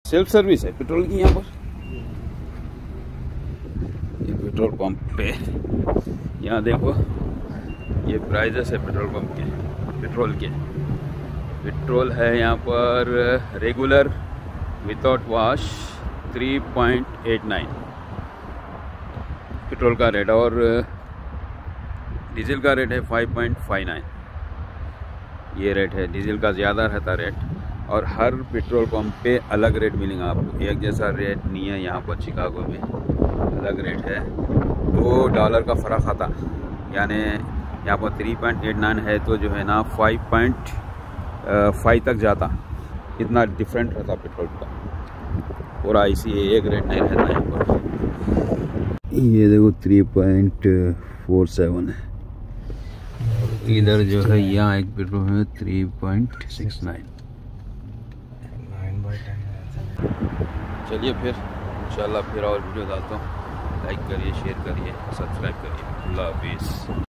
Self service है petrol की यहाँ पर। ये पेट्रोल पंप पे यहाँ देखो ये प्राइजेस है पेट्रोल पंप के, पेट्रोल के। पेट्रोल है यहाँ पर रेगुलर विदाउट वॉश 3.89 पेट्रोल का रेट, और डीजल का रेट है 5.59। ये रेट है, डीजल का ज़्यादा रहता रेट। और हर पेट्रोल पंप पे अलग रेट मिलेगा आपको, एक जैसा रेट नहीं है। यहाँ पर शिकागो में अलग रेट है, $2 का फ़र्क आता, यानी यहाँ पर 3.89 है तो जो है ना 5.5 तक जाता, इतना डिफरेंट रहता पेट्रोल का। पूरा इसी एक रेट नहीं रहता यहाँ पर। ये देखो 3.47 है, इधर जो है यहाँ एक पेट्रोल में 3.69। चलिए फिर इंशाल्लाह फिर और वीडियो डालता हूँ। लाइक करिए, शेयर करिए, सब्सक्राइब करिए। अल्लाह हाफिज़।